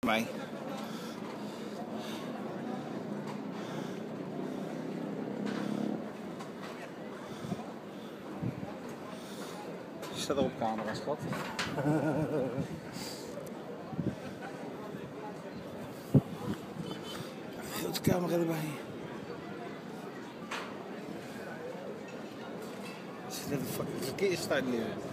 Mij. Je staat er op camera, schat. Grote camera erbij. Het verkeer staat nu.